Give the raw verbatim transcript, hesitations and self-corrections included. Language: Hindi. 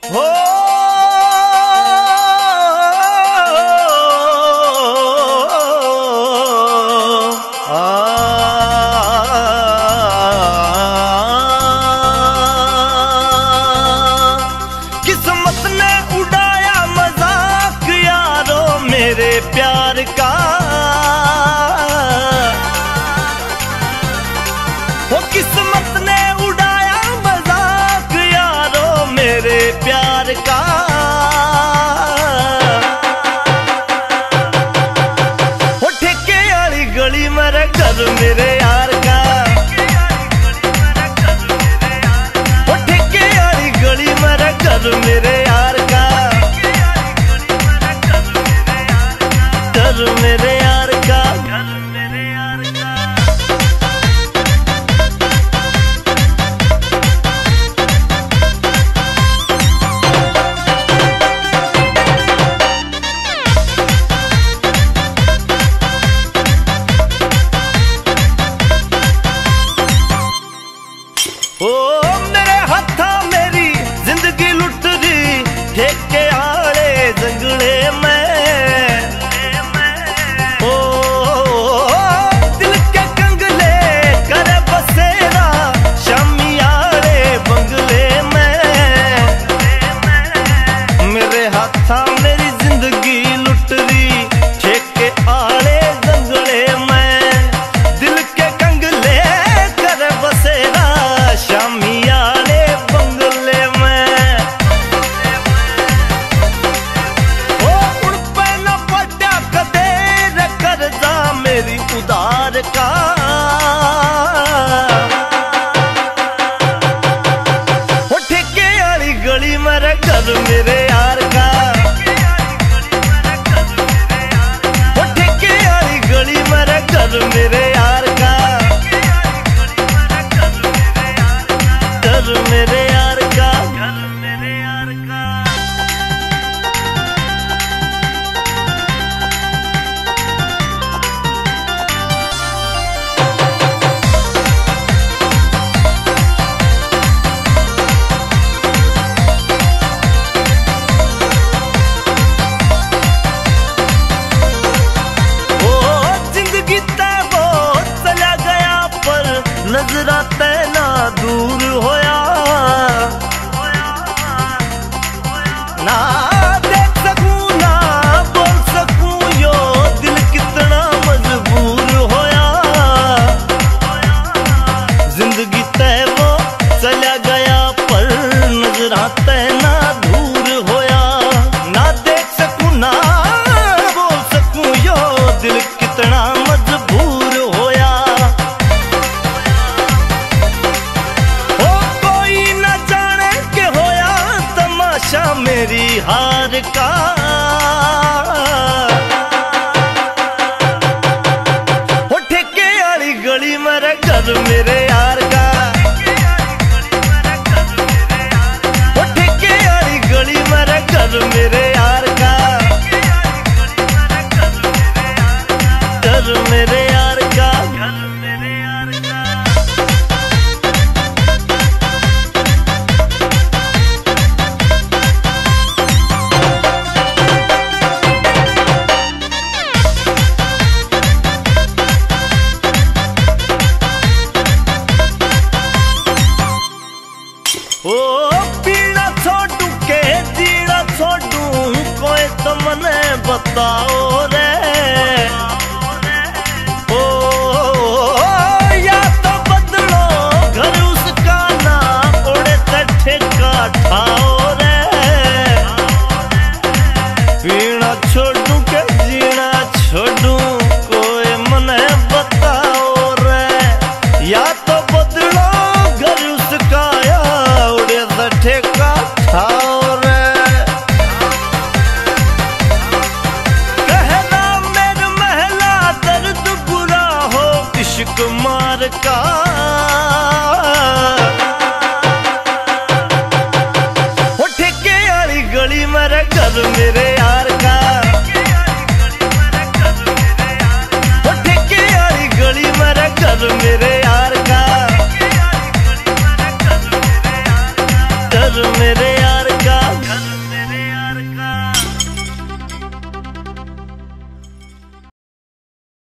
हो किस्मत ने उड़ाया मजाक यारो मेरे प्यार का। वो किस्मत ने उड़ाया मजाक यारो मेरे प्यार का। वो ठेके वाली गली मेरे घर मेरे यार का। वो ठेके वाली गली मेरे घर मेरे यार का। घर मेरे यार का। घर मेरे यार का। ओ मेरे हथा मेरी जिंदगी लुट दी ठेके आले जंगले में। ओ दिल के कंगले करे बसेरा शामी आले बंगले में। मेरे हथा मेरी जिंदगी लुट दी ठेके आले जंगले में। दिल के कंगले करे बसेरा शामी आले बंगले में। ओ उड़ पे न पड़ा कदे कर्जा मेरी उधार का। वो ठेके वाली गली मेरे घर मेरे यार का। वो ठेके वाली गली मेरे घर मेरे यार का। घर मेरे यार का। घर मेरे यार का। ओ जिंदगी तय वो चला गया पर नजरा तय ना दूर होया। ना देख सकूं ना बोल सकूं यो दिल कितना मजबूर होया। जिंदगी तय वो चला गया पर नजरा तय ना दूर होया। ना देख सकूं ना बोल सकूं यो दिल कितना मजबूर होया। ओ कोई न जाने के होया तमाशा मेरी हार का। वो ठेके वाली गली मेरे घर मेरे यार का। वो ठेके वाली गली मेरे घर मेरे यार का। घर मेरे यार का। घर मेरे यार का। ओ पीना छोड़ू के जीना छोड़ू कोई तो मने बताओ रे। ओ या तो बदलो घर उसका ना उड़े तठे का ठाओ रे। पीना छोड़ू के जीना छोड़ू कोई मने बताओ रे। या तो बदलो घर उसका या उड़े तठे का ठाओ रे। कहना मेरे महला दर्द बुरा हो इश्क मार का। वो ठेके वाली गली मेरे घर मेरे